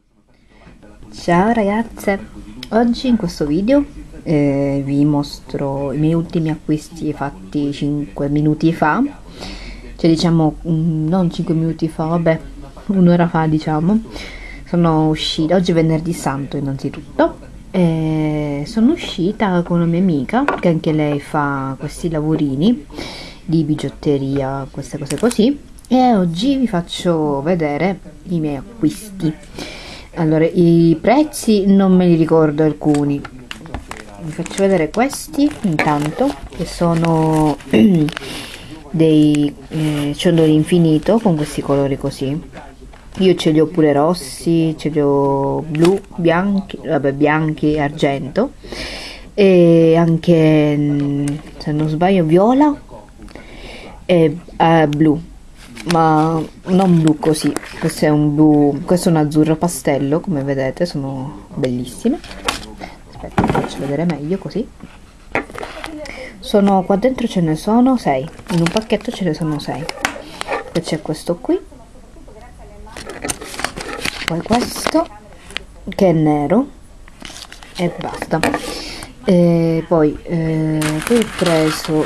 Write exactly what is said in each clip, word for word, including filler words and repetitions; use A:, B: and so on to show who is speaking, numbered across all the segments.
A: Ciao ragazze, oggi in questo video eh, vi mostro i miei ultimi acquisti fatti cinque minuti fa, cioè diciamo mm, non cinque minuti fa, vabbè, un'ora fa diciamo. Sono uscita, oggi è venerdì santo innanzitutto, e sono uscita con una mia amica che anche lei fa questi lavorini di bigiotteria, queste cose così, e oggi vi faccio vedere i miei acquisti. Allora, i prezzi non me li ricordo alcuni, vi faccio vedere questi intanto, che sono dei eh, ciondoli infinito con questi colori così. Io ce li ho pure rossi, ce li ho blu, bianchi, vabbè, bianchi e argento, e anche, se non sbaglio, viola e eh, blu, ma non blu così. Questo è un blu, questo è un azzurro pastello, come vedete, sono bellissime. Aspetta, vi faccio vedere meglio così. Sono qua dentro, ce ne sono sei, in un pacchetto ce ne sono sei. Poi c'è questo qui, poi questo che è nero e basta. E poi, eh, poi ho preso,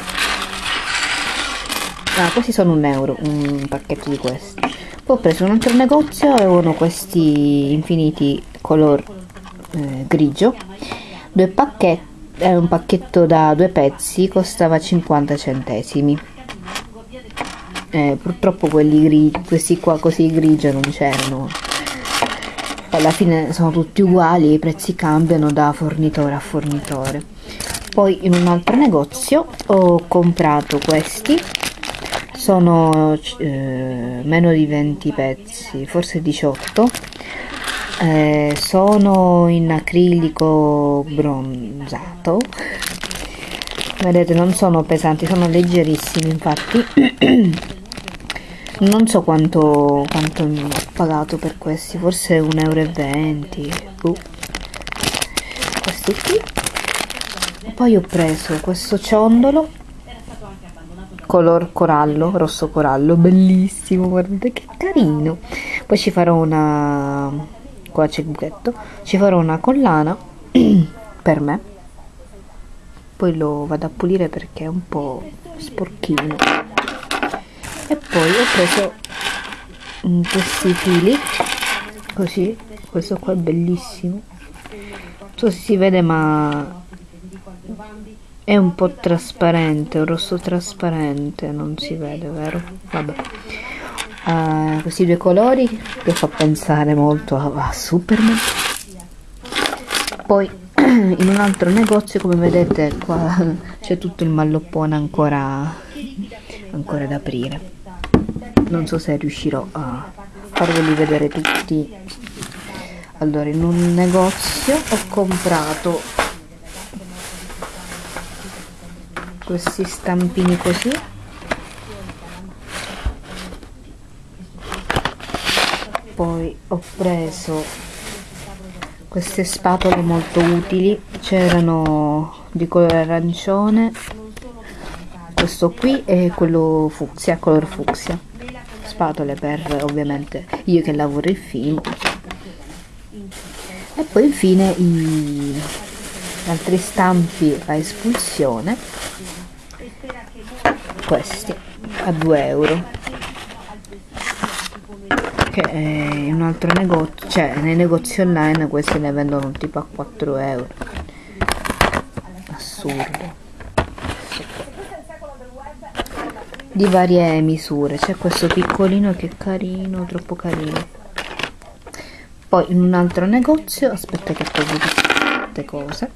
A: ah, questi sono un euro, un pacchetto di questi. Poi ho preso un altro negozio, avevano questi infiniti color eh, grigio, due pacchetti, è un pacchetto da due pezzi, costava cinquanta centesimi. Eh, purtroppo quelli grigi, questi qua così grigio non c'erano. Alla fine sono tutti uguali, i prezzi cambiano da fornitore a fornitore. Poi in un altro negozio ho comprato questi, sono eh, meno di venti pezzi, forse diciotto, eh, sono in acrilico bronzato. Vedete, non sono pesanti, sono leggerissimi, infatti. Non so quanto, quanto ho pagato per questi, forse un euro e venti. Uh. Questi qui. Poi ho preso questo ciondolo color corallo, rosso corallo, bellissimo, guardate che carino. Poi ci farò una, qua c'è il buchetto, ci farò una collana per me. Poi lo vado a pulire perché è un po' sporchino. E poi ho preso mm, questi fili così, questo qua è bellissimo, non so se si vede ma è un po' trasparente, un rosso trasparente, non si vede, vero? Vabbè, uh, questi due colori che fa pensare molto a, a Superman. Poi in un altro negozio, come vedete qua c'è tutto il malloppone ancora ancora da aprire. Non so se riuscirò a farveli vedere tutti. Allora, in un negozio ho comprato questi stampini così, poi ho preso queste spatole molto utili, c'erano di colore arancione, questo qui e quello fucsia, color fucsia, spatole per ovviamente io che lavoro il film. E poi infine i altri stampi a espulsione, questi a due euro, che in un altro negozio, cioè nei negozi online questi ne vendono tipo a quattro euro, assurdo, di varie misure. C'è questo piccolino che è carino, troppo carino. Poi in un altro negozio, aspetta che tolgo queste cose,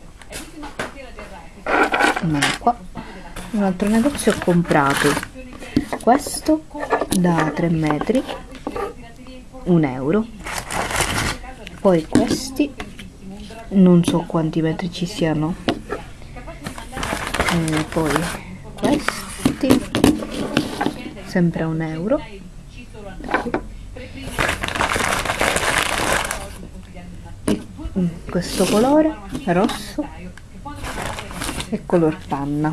A: non è qua, in un altro negozio ho comprato questo da tre metri, un euro. Poi questi non so quanti metri ci siano, e poi questi sempre a un euro. Questo colore rosso e color panna,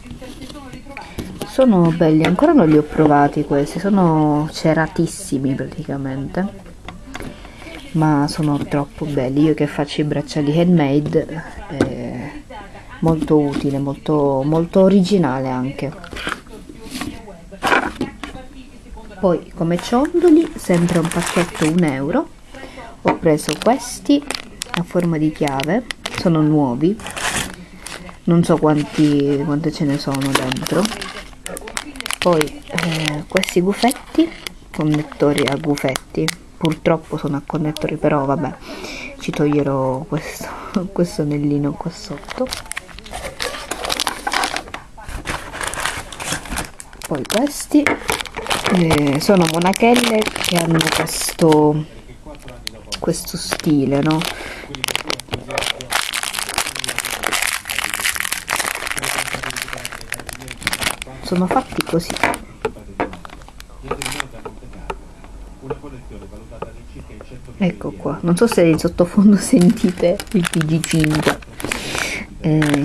A: sono belli, ancora non li ho provati questi, sono ceratissimi praticamente. ma sono troppo belli. Io che faccio i bracciali handmade, è molto utile, molto, molto originale anche. Poi come ciondoli, sempre un pacchetto un euro, ho preso questi a forma di chiave, sono nuovi, non so quanti, quante ce ne sono dentro. Poi eh, questi gufetti, connettori a gufetti, purtroppo sono a connettori, però vabbè, ci toglierò questo, questo anellino qua sotto. Poi questi eh, sono monachelle che hanno questo questo stile, no? Sono fatti così. Ecco qua, non so se in sottofondo sentite il P G cinque. Eh.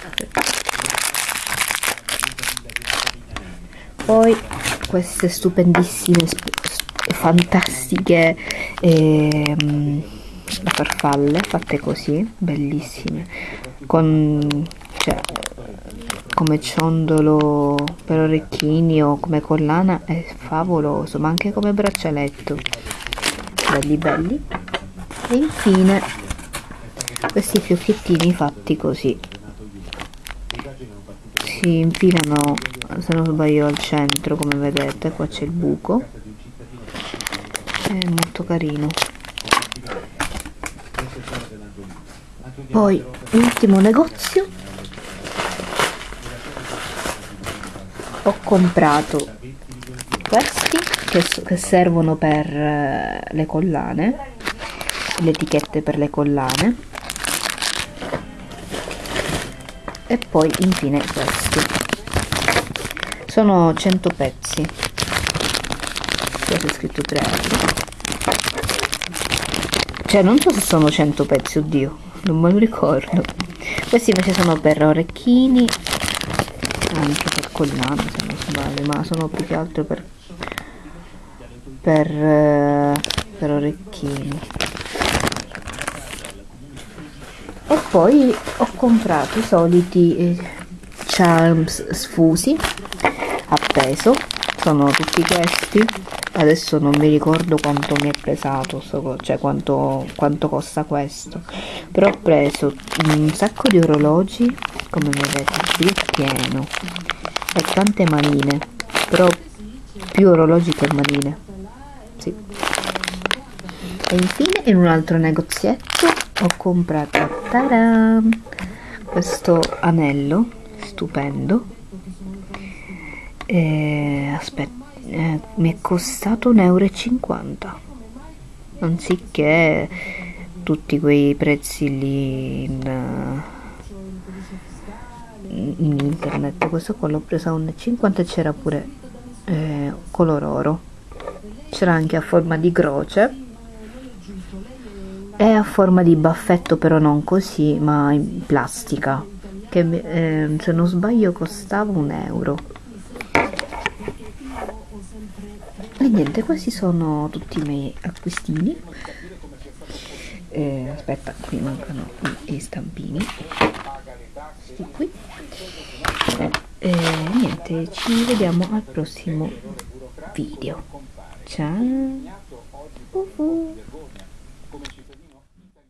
A: Poi queste stupendissime, fantastiche ehm, farfalle fatte così, bellissime, con cioè, come ciondolo per orecchini o come collana, è favoloso, ma anche come braccialetto, belli belli. E infine questi fiocchettini fatti così, si infilano, se non sbaglio, al centro, come vedete. Qua c'è il buco, è molto carino. Poi l'ultimo negozio, ho comprato questi che, che servono per uh, le collane, le etichette per le collane, e poi infine questi sono cento pezzi, qui c'è scritto tre euro, cioè non so se sono cento pezzi, oddio, non me lo ricordo. Questi invece sono per orecchini, anche per collane se non sbaglio, ma sono più che altro per per, eh, per orecchini. E poi ho comprato i soliti eh, charms sfusi a peso, sono tutti questi. Adesso non mi ricordo quanto mi è pesato, cioè quanto, quanto costa questo, però ho preso un sacco di orologi, come vedete qui è pieno, e tante manine, però più orologi che manine, sì. E infine in un altro negozietto ho comprato, tada, questo anello stupendo, e, aspetta, eh, mi è costato un euro e cinquanta, anziché tutti quei prezzi lì in, in internet. Questo qua l'ho preso a un euro e cinquanta e c'era pure eh, color oro, c'era anche a forma di croce e a forma di baffetto, però non così, ma in plastica, che eh, se non sbaglio costava un euro. E niente, questi sono tutti i miei acquistini. Eh, aspetta, qui mancano i stampini, questi qui. E niente, ci vediamo al prossimo video. Ciao. Uh-huh.